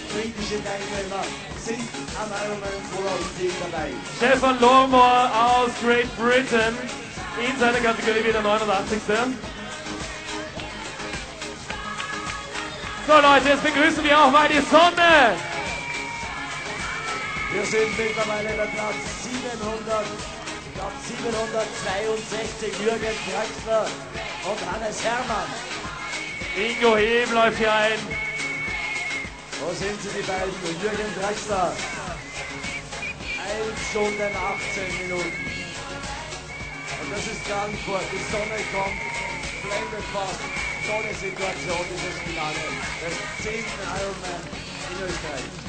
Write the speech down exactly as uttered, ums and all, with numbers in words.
britische Teilnehmer sind am Ironman zweitausendzehn dabei. Stefan Longmore aus Great Britain, in seiner Kategorie wieder neunundachtzigste. So Leute, jetzt begrüßen wir auch mal die Sonne. Wir sind mittlerweile bei Platz siebenhundert, ich glaube siebenhundertzweiundsechzig, Jürgen Draxler und Hannes Hermann. Ingo Heb läuft hier ein. Wo sind sie, die beiden? Jürgen Draxler. eine Stunde achtzehn Minuten. Und das ist Frankfurt, die Sonne kommt, blendet fast. Tolle Situation, dieses Finale des zehnten Ironman in Österreich.